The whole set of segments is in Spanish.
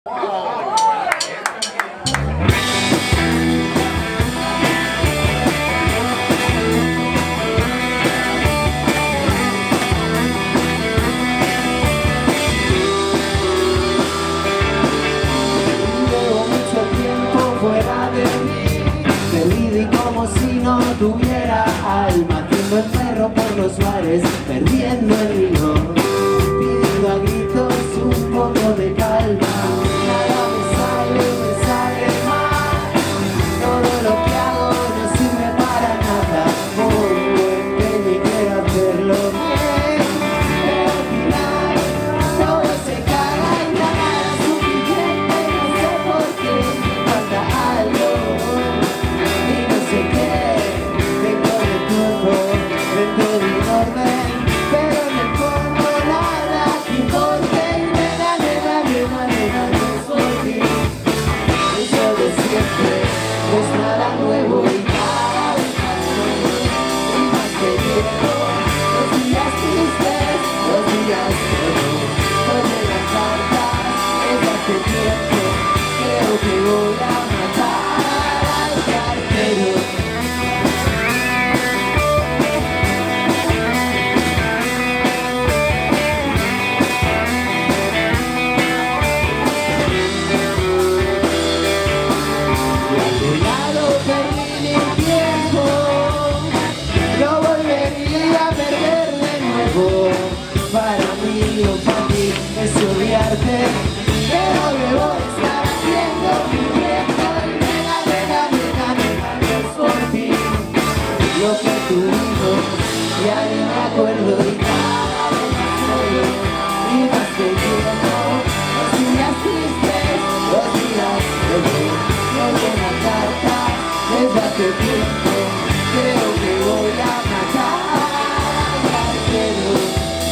Tuviera alma, haciendo el perro por los bares, perdiendo el hilo, pidiendo a gritos un poco de calma. Nada me sale mal, todo lo que hago no sirve para nada. Pongo empeño y quiero hacerlo bien, pero al final todo se caga y nada es suficiente. No sé por qué falta algo y no sé qué. Dentro de un orden, pero en el fondo nada que importe. Y nena, no es por ti. Eso de siempre no es nada nuevo y cada vez más nuevo y más que viejo. Los días tristes, los días nuevos, no llegan cartas desde hace tiempo. Creo que voy a matar al cartero. Para mí o para ti es odiarte, pero debo estar haciendo mi tiempo. Y nena, no es por ti lo que tuvimos, ya ni me acuerdo y cada vez más solo y más que lleno. Los días tristes, los días nuevos, no llenan cartas desde hace tiempo. Creo que voy a matar al cartero.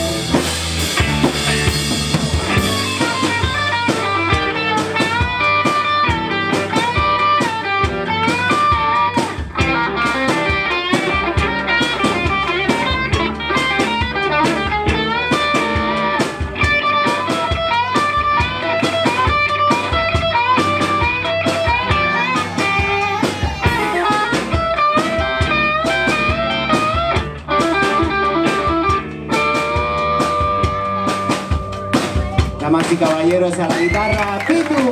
Damas y caballeros, a la guitarra, Pitu.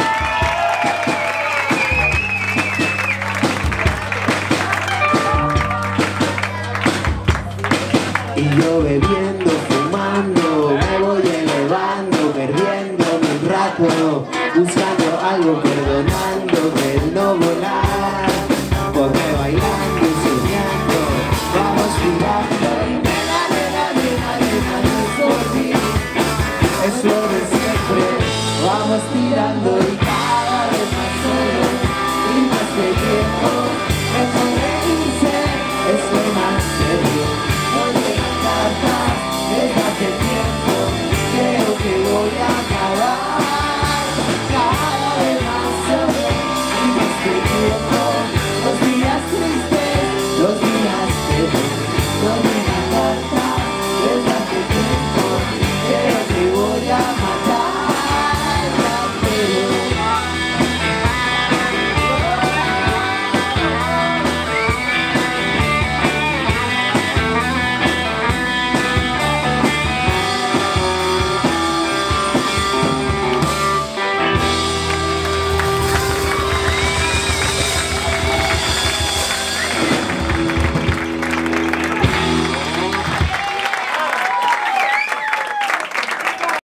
Y yo bebiendo, fumando, me voy elevando, perdiéndome un rato, buscando algo, perdonando el no volar, porque bailando y soñando, vamos tirando. Y nena, no es por ti. Es lo de siempre, vamos tirando y